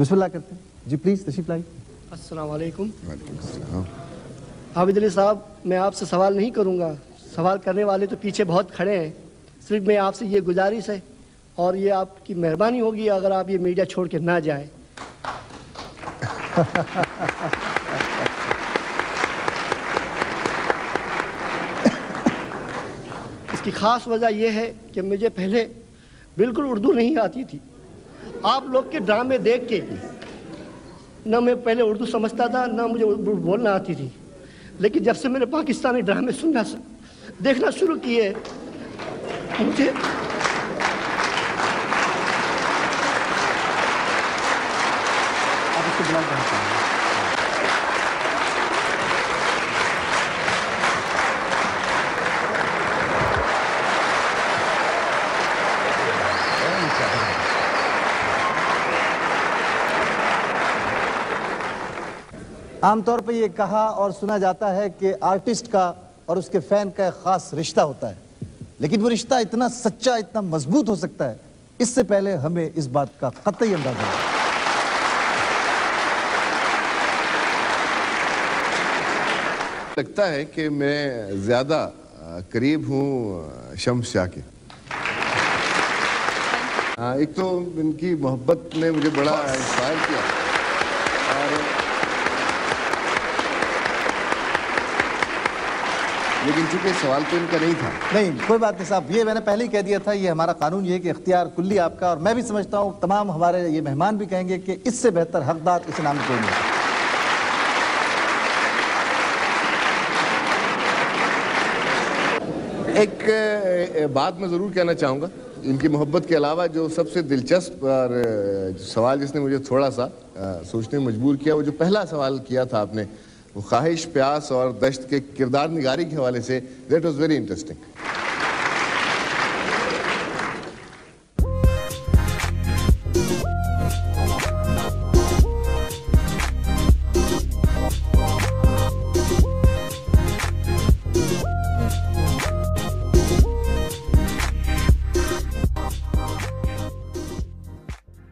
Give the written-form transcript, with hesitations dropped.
बिस्मिल्लाह करते हैं जी, प्लीज तशरीफ लाइए। अस्सलाम वालेकुम। वालेकुम अस्सलाम। हामिद अली साहब, मैं आपसे सवाल नहीं करूंगा, सवाल करने वाले तो पीछे बहुत खड़े हैं। सिर्फ मैं आपसे ये गुजारिश है और ये आपकी मेहरबानी होगी अगर आप ये मीडिया छोड़ के ना जाए। इसकी ख़ास वजह यह है कि मुझे पहले बिल्कुल उर्दू नहीं आती थी। आप लोग के ड्रामे देख के ना मैं पहले उर्दू समझता था, ना मुझे उर्दू बोलना आती थी। लेकिन जब से मैंने पाकिस्तानी ड्रामे देखना शुरू किए, मुझे आप इसको बुला कर आमतौर पर यह कहा और सुना जाता है कि आर्टिस्ट का और उसके फैन का एक खास रिश्ता होता है, लेकिन वो रिश्ता इतना सच्चा, इतना मजबूत हो सकता है, इससे पहले हमें इस बात का कतई अंदाजा है। लगता है कि मैं ज्यादा करीब हूँ शम्स शाह के। एक तो इनकी मोहब्बत ने मुझे बड़ा इंस्पायर किया, और लेकिन चूंकि सवाल तो इनका नहीं था। नहीं, कोई बात नहीं साहब, ये मैंने पहले ही कह दिया था, ये हमारा कानून ये है कि इख्तियार कुल्ली आपका, और मैं भी समझता हूँ तमाम हमारे ये मेहमान भी कहेंगे कि इससे बेहतर हकदार इस नाम कोई नहीं। एक बात मैं जरूर कहना चाहूँगा, इनकी मोहब्बत के अलावा जो सबसे दिलचस्प और सवाल जिसने मुझे थोड़ा सा सोचने में मजबूर किया, वो जो पहला सवाल किया था आपने, वो ख्वाहिश, प्यास और दश्त के किरदार निगारी के हवाले से, दैट वाज वेरी इंटरेस्टिंग।